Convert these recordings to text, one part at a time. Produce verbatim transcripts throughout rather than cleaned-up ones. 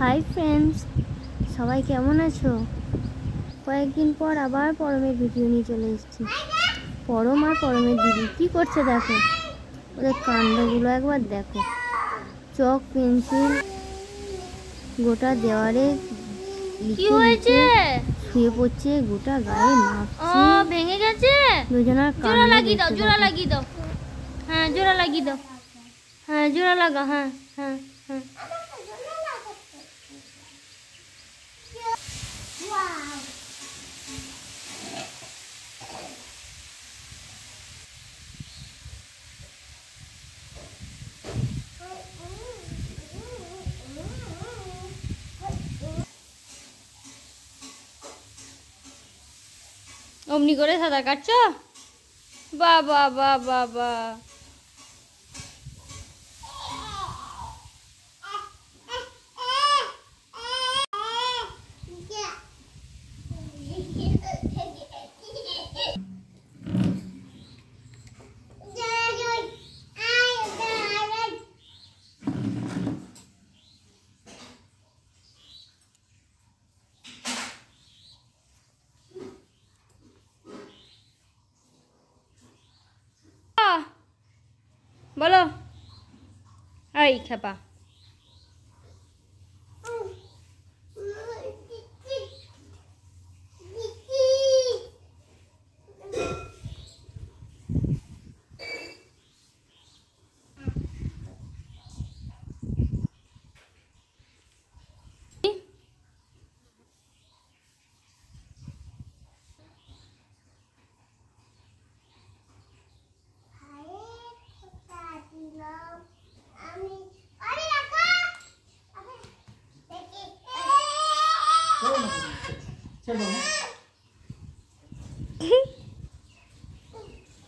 Hi friends, সবাই কেমন আছো? কয়েকদিন পর আবার পরমের ভিডিও নিয়ে চলে এসেছি। পরম আর পরমের দিদি কি করছে দেখো, ওদের কাণ্ডগুলো একবার দেখো। চক পেন্সিল গোটা দেওয়ালে কি হয়েছে? শুয়ে পড়ছে, গোটা গায়ে মাপছে। ও ভেঙে গেছে। দুজনের জোড়া লাগিয়ে দাও, জোড়া লাগিয়ে দাও। হ্যাঁ জোড়া লাগিয়ে দাও। হ্যাঁ জোড়া লাগা। হ্যাঁ হ্যাঁ হ্যাঁ অমনি করে সাঁতার কাটছো? বাবা বাবা বাবা বলো। এই খেপা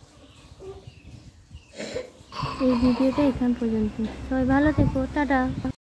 এই ভিডিওটা এখান পর্যন্ত। সবাই ভালো থেকো, টাটা।